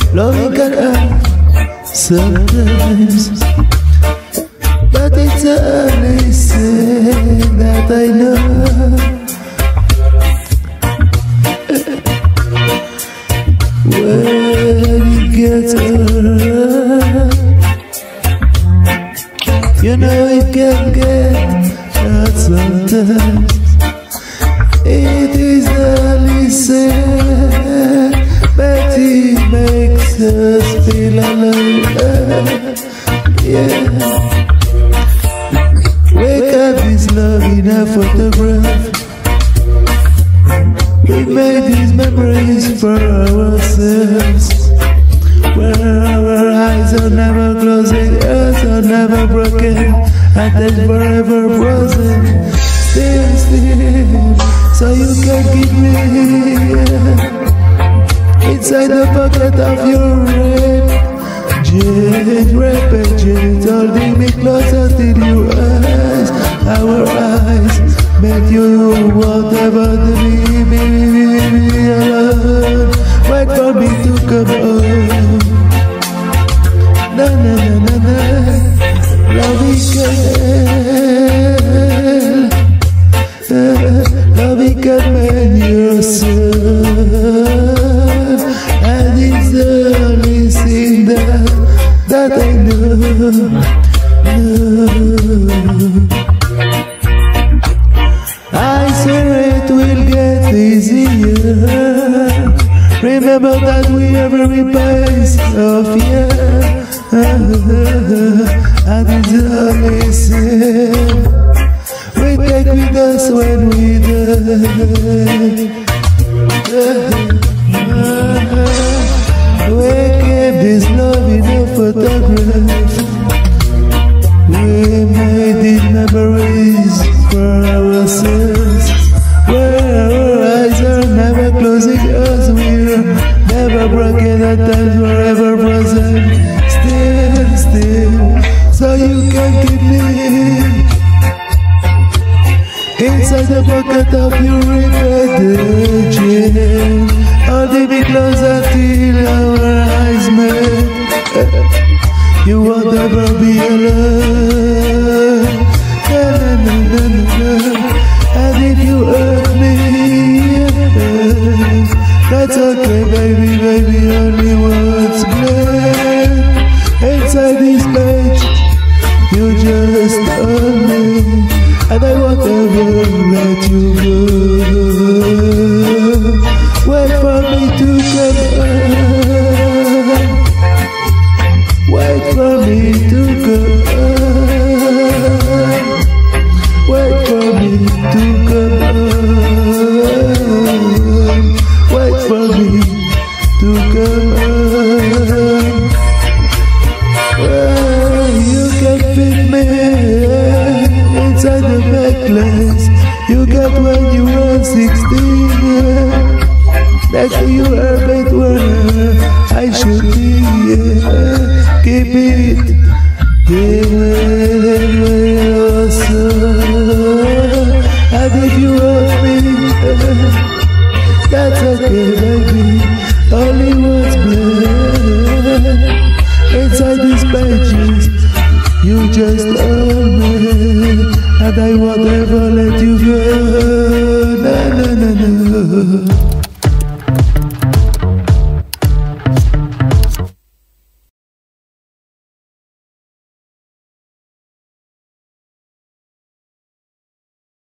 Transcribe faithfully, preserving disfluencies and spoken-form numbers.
Loving can hurt sometimes, but it's the only thing that I know. When it gets hurt, you know it can get hurt sometimes. It is only sad, but it makes us feel alive. Yeah. Wake up is love in a photograph. We made these memories for ourselves, where our eyes are never closing, earth are never broken, and then forever frozen. Still, still, so you can keep me inside the pocket of your red jeans, red jeans, holding me closer till your eyes, our eyes, make you want ever to leave me, me, me alone. Wait for me to come home. Na na na na na, loving girl, loving can mend yourself, and it's the only thing that that I know. know. I swear it will get easier. Remember that we have every pace of fear, and it's only sin we take with us when we die. We keep this love in a photograph. We made these memories for ourselves, where our eyes are never closing us, we're never broken at times, forever frozen. Still, still, so you can keep me inside the pocket of your ripped jeans, holding me close until our eyes meet. You won't ever be alone. Na, na, na, na, na. And if you hurt me, that's okay, baby, baby, only once bled. Inside this page, you just own me, and I won't ever let you go. Wait for me to come home. Wait for me to come home. Wait for me to come home. Wait for me to come home. Well, you can fit me inside the necklace you got when you were sixteen. Next to you, Herbert, where I should be. Yeah. Keep it, keep it also. And if you want me, that's okay, baby. Only once blood inside these pages, you just own me, and I won't ever let you go. No, no, no, no.